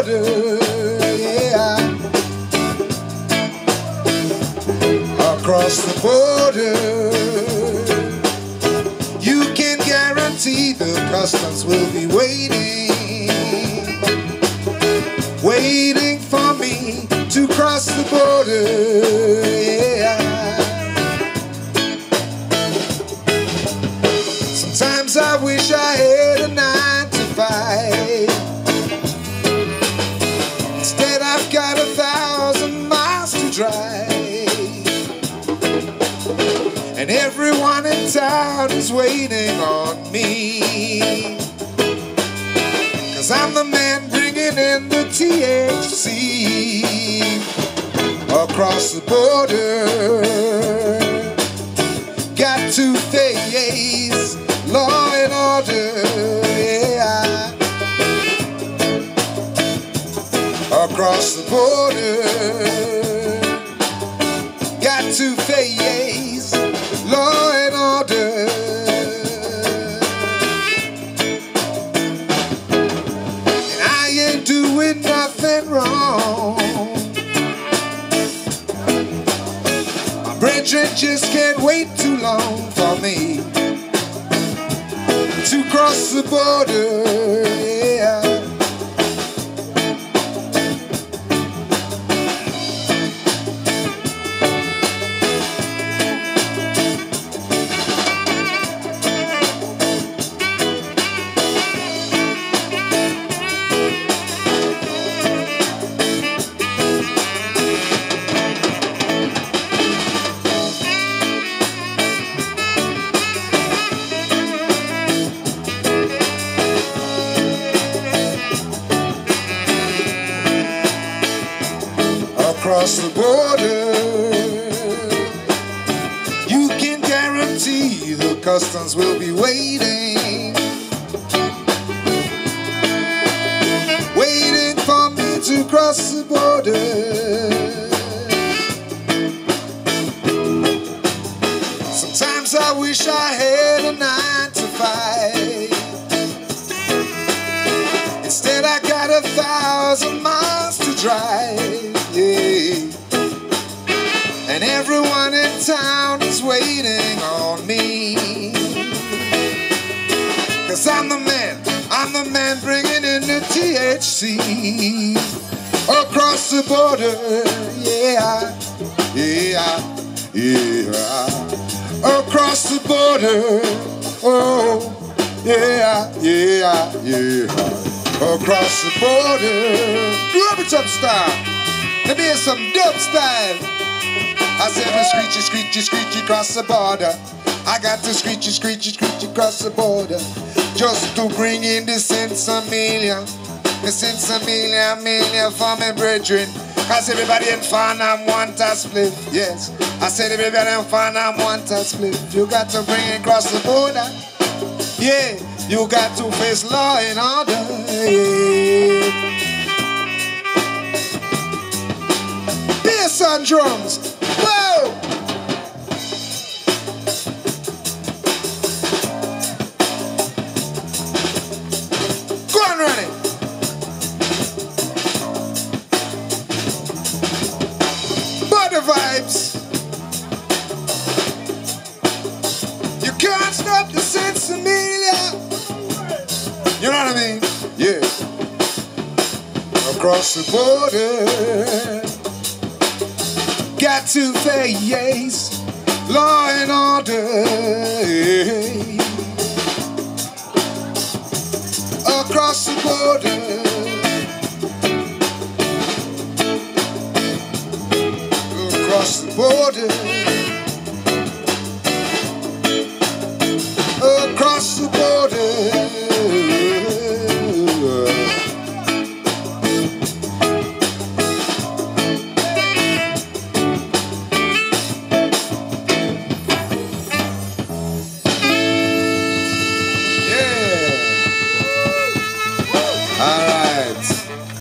border, yeah. Across the border, you can guarantee the customs will be waiting for me to cross the border, yeah. Sometimes I wish I had a 9 to 5. Instead I've got 1,000 miles to drive, and everyone in town is waiting on me, 'cause I'm the man bringing in the THC. Across the border, got to face law and order, yeah. Across the border, got to face law and order. And I ain't doing nothing wrong. My brethren just can't wait too long for me to cross the border, yeah. Across the border, you can guarantee the customs will be waiting for me to cross the border. Sometimes I wish I had a 9 to 5. Instead I got 1,000 miles to drive, yeah. And everyone in town is waiting on me, 'cause I'm the man bringing in the THC. Across the border, yeah, yeah, yeah. Across the border, oh, yeah, yeah, yeah. Across the border, rub it up style. Let me hear some dub style. I said the screechy, screechy, screechy across the border. I got to screechy, screechy, screechy across the border, just to bring in the sensimilia. The sensimilia, for my brethren. Cause everybody in Farnham want a split, yes. I said everybody in Farnham want a split. You got to bring it across the border, yeah. You got to face law and order, yeah. Bass and drums, whoa! Go on, Ronnie. Body vibes. You can't stop the sensimilia. You know what I mean? Yeah. Across the border, got to face law and order, yeah. Across the border, across the border.